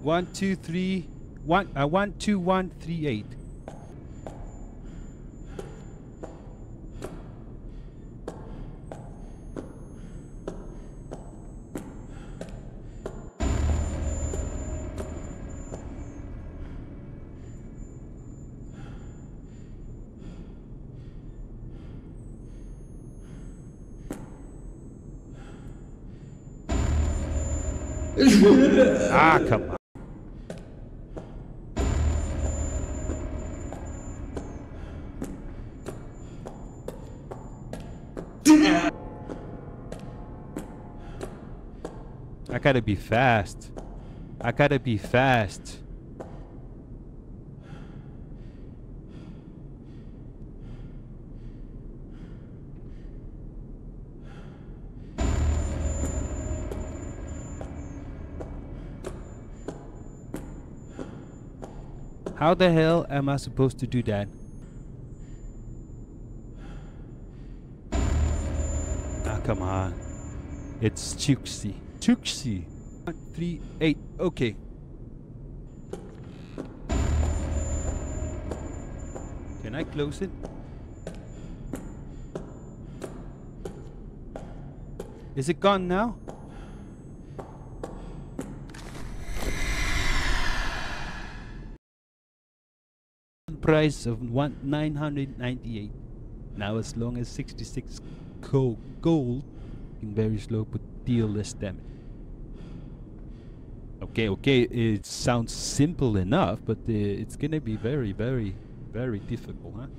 12138. Ah, come on. I gotta be fast. I gotta be fast. How the hell am I supposed to do that? Ah, come on. It's Chuxie. Chuxie. 138. Okay. Can I close it? Is it gone now? Price of 998. Now as long as 66 gold in very slow but deal less damage. Okay, it sounds simple enough, but it's gonna be very difficult, huh?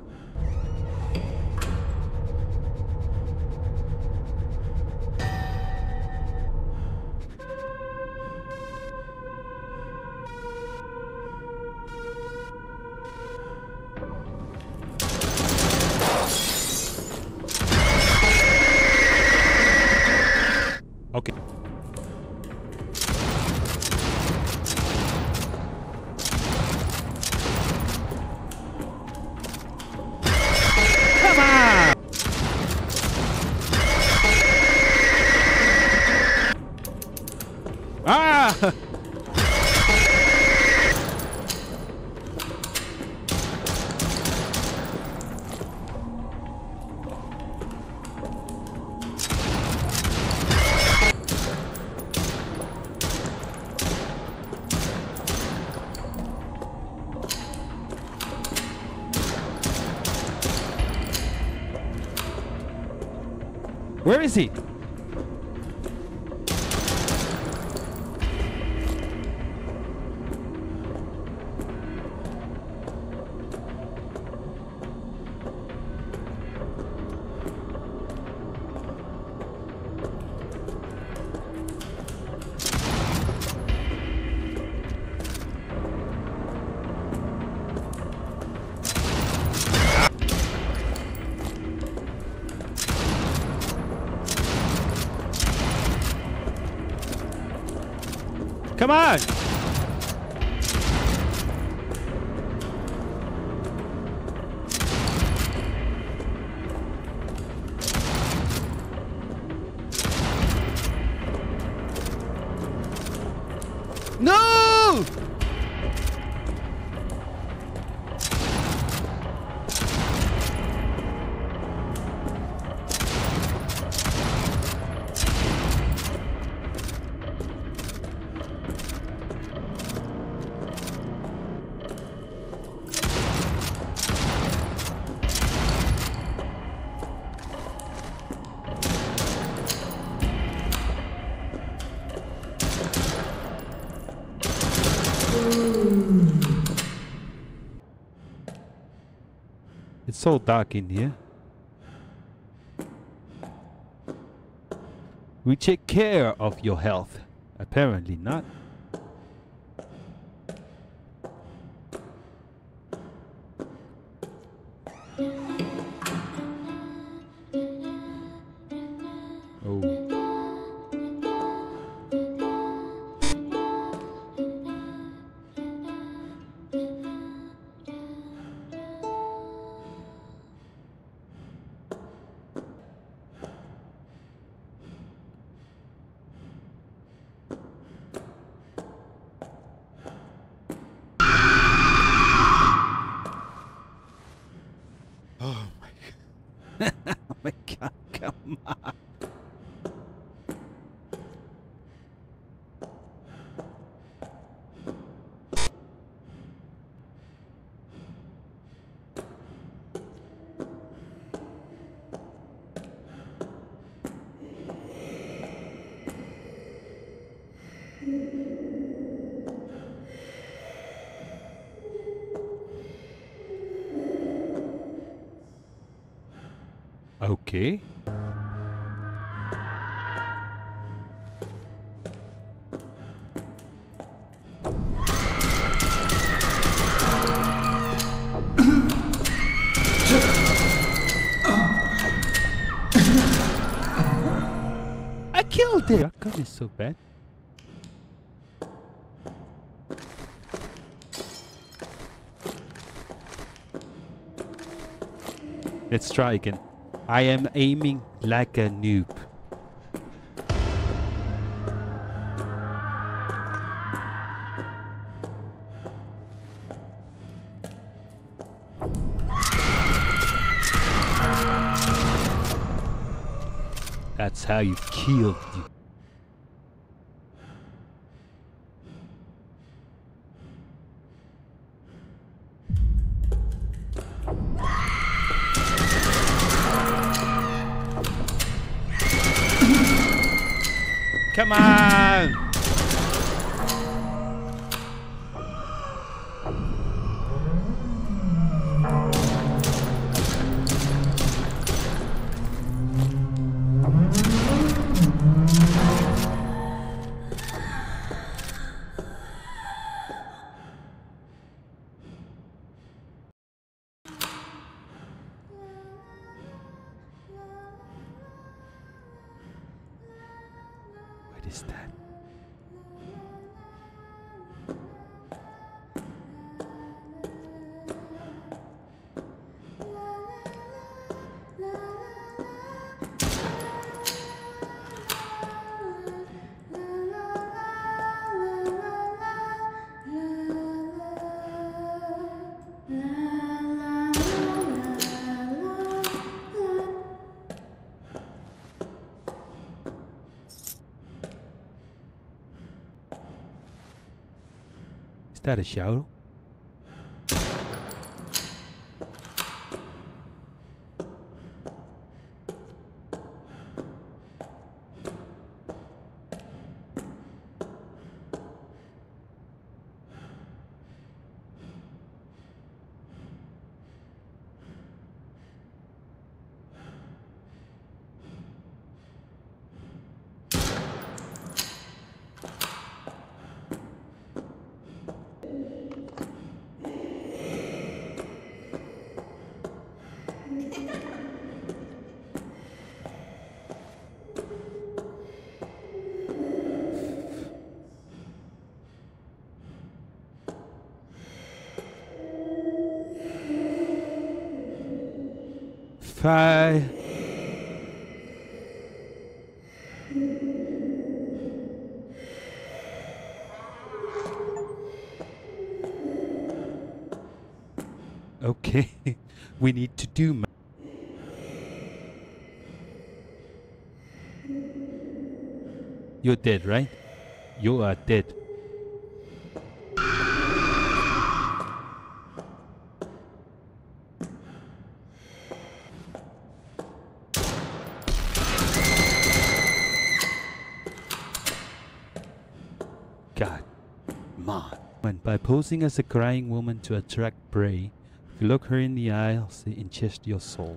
Okay. Come on! Ah! Where is he? Come on! No! It's so dark in here. We take care of your health. Apparently not. Oh. Oh my god. Oh my god, come on. Okay. I killed it! Shotgun is so bad. Let's try again. I am aiming like a noob. That's how you killed you. Come on! What is that? Is that a shadow? Five. Okay, we need to do. You're dead, right? You are dead. God, man. And by posing as a crying woman to attract prey, if you look her in the eyes, they ingest your soul.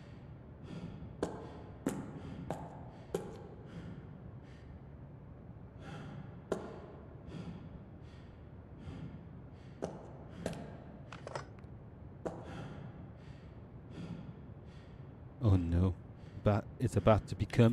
Oh no, but it's about to become...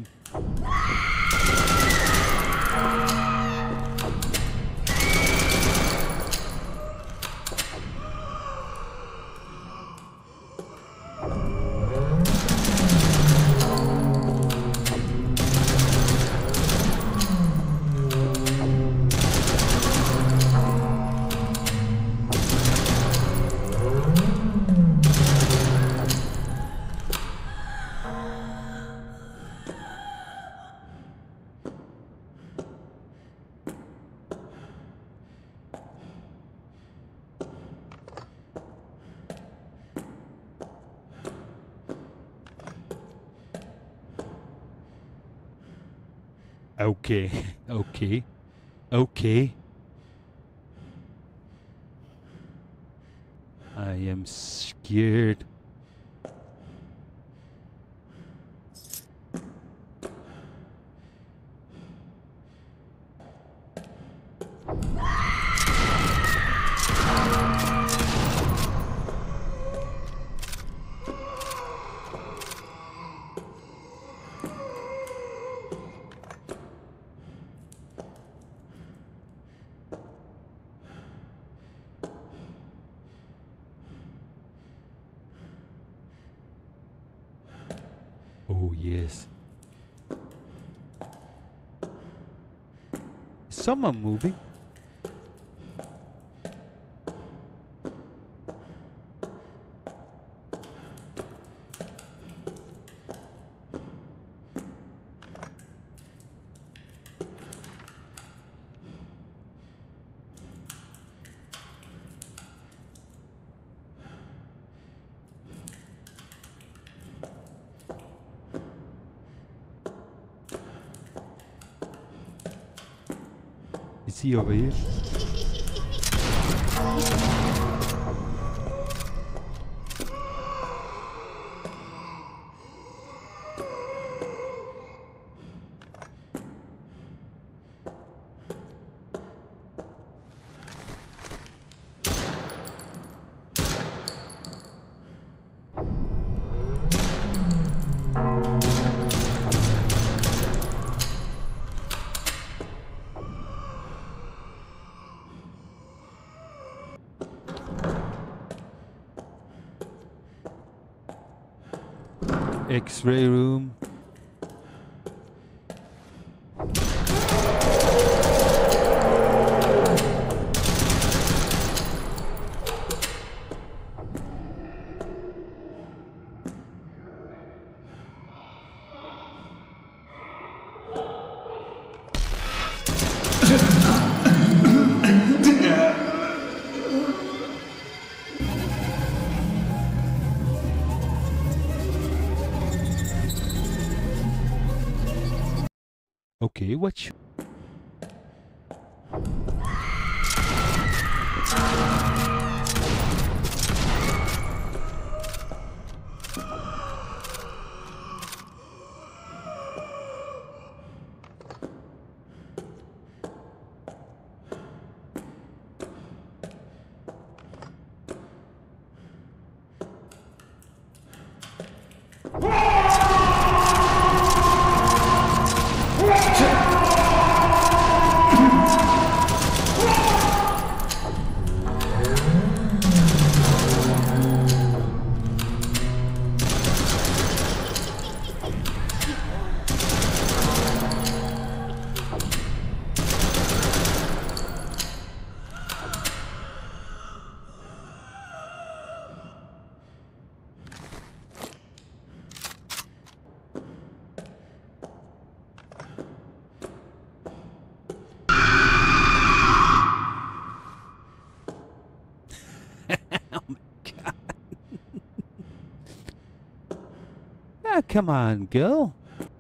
Okay, okay, okay. I am scared. Oh yes. Is someone moving? Is he over here? X-ray room. Okay, what? Oh my god. Ah, come on, girl.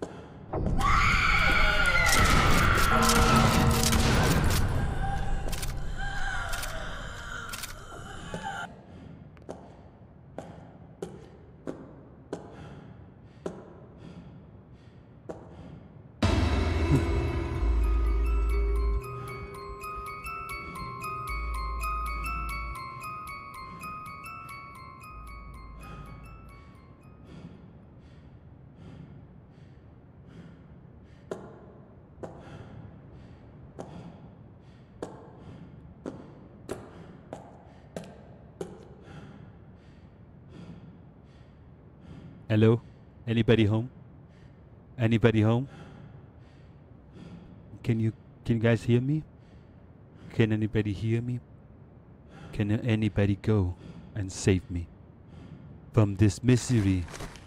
Hello? Anybody home? Anybody home? Can you guys hear me? Can anybody hear me? Can anybody go and save me from this misery?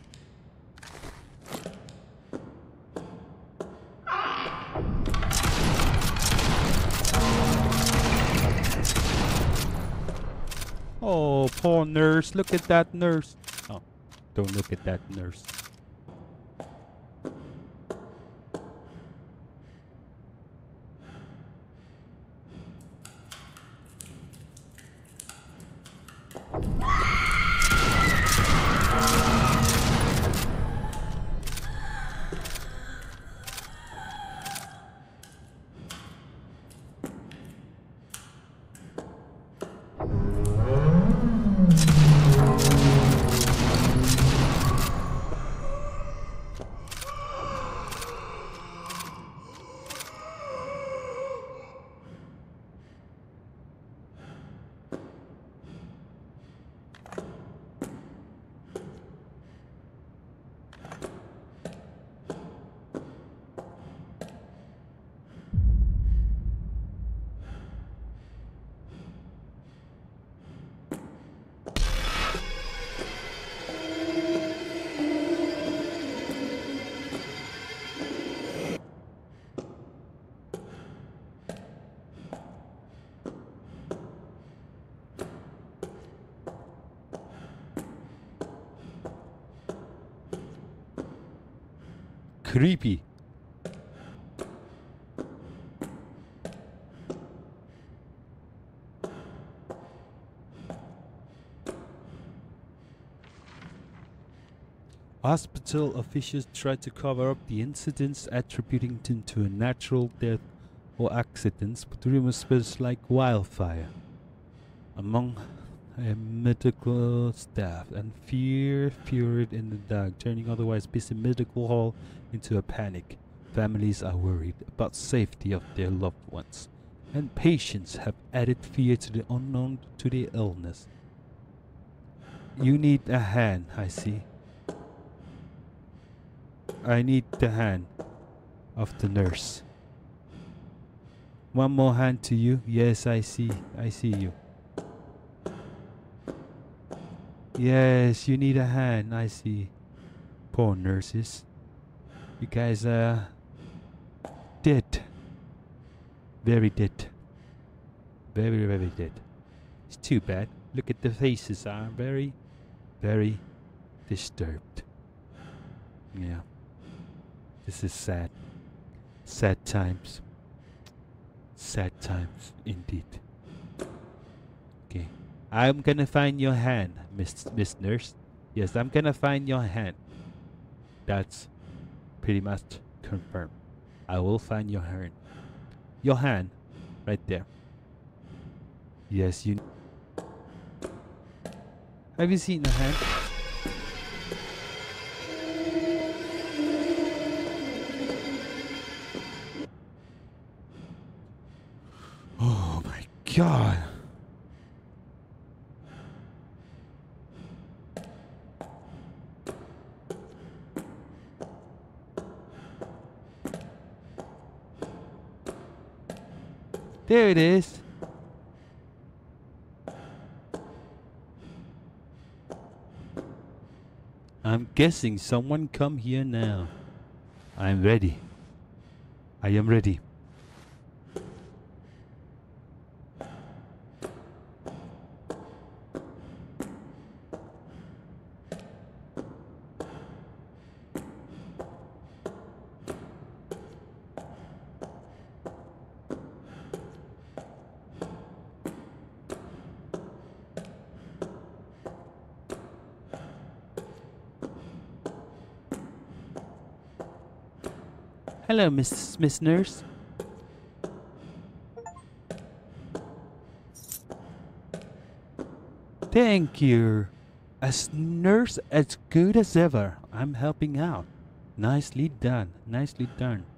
Oh, poor nurse. Look at that nurse. Oh, don't look at that nurse. creepy. Hospital officials tried to cover up the incidents, attributing them to a natural death or accidents, but rumors spread like wildfire among medical staff, and fear fueled in the dark, turning otherwise busy medical hall into a panic. Families are worried about safety of their loved ones, and patients have added fear to the unknown to their illness. You need a hand, I see. I need the hand of the nurse. One more hand to you. Yes, I see. I see you. Yes, you need a hand. I see. Poor nurses. You guys are dead. Very dead. Very, very dead. It's too bad. Look at the faces are very, very disturbed. Yeah. This is sad. Sad times. Sad times indeed. Okay. I'm gonna find your hand, Miss Nurse. Yes, I'm gonna find your hand. That's pretty much confirmed. I will find your hand. Your hand, right there. Yes, you. Have you seen a hand? Oh my God. There it is. I'm guessing someone come here now. I'm ready. I am ready. Hello, Miss Nurse. Thank you. As nurse as good as ever. I'm helping out. Nicely done. Nicely done.